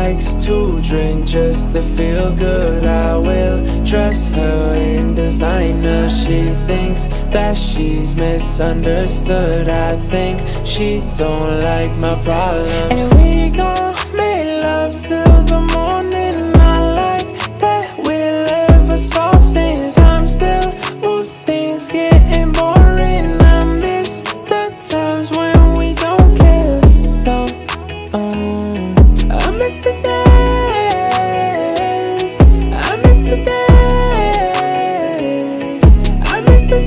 likes to drink just to feel good. I will dress her in designer. She thinks that she's misunderstood. I think she don't like my problems. And we gon' make love till the morning. I like that we'll ever solve things. I'm still, ooh, things getting boring. I miss the times when we don't care. No, I miss the days. I miss the days. I miss the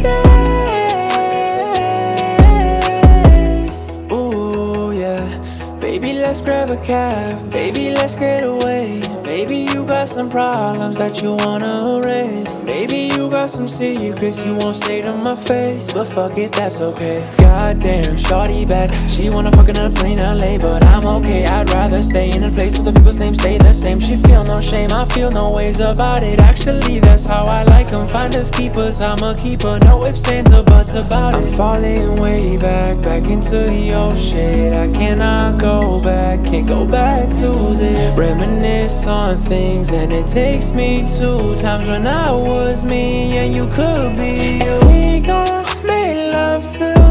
days. Ooh, yeah. Baby, let's grab a cab. Baby, let's get away. Maybe you got some problems that you wanna erase. Maybe you got some secrets you won't say to my face. But fuck it, that's okay. Goddamn, shawty bad. She wanna fuck in a plane LA, but I'm okay. I'd rather stay in a place where the people's names stay the same. She feel no shame, I feel no ways about it. Actually, that's how I like them. Finders keepers, I'm a keeper. No ifs, ands, or buts about it. I'm falling way back into the old shit. I cannot go back, can't go back to this. Reminisce on things and it takes me to times when I was me and you could be you. We gon' make love till